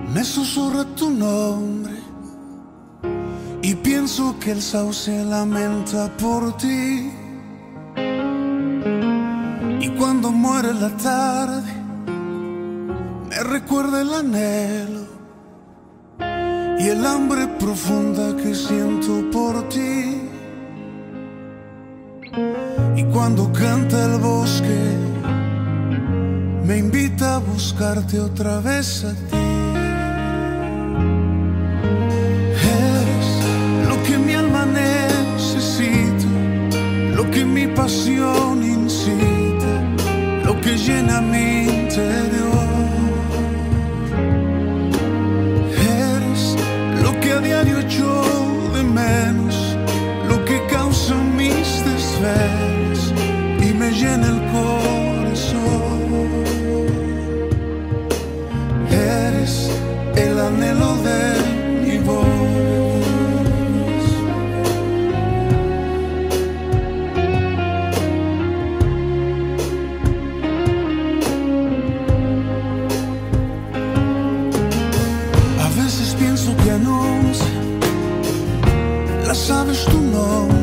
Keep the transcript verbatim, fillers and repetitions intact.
Me susurra tu nombre y pienso que el sauce lamenta por ti. Y cuando muere la tarde, me recuerda el anhelo y el hambre profunda que siento por ti. Y cuando canta el bosque, me invita a buscarte otra vez a ti. Lo que mi pasión incita, lo que llena mi interior. Eres lo que a diario echo de menos, lo que causa mis desvelos y me llena el corazón. Eres el anhelo de mi voz. Pienso que anuncia, la sabes tu nombre.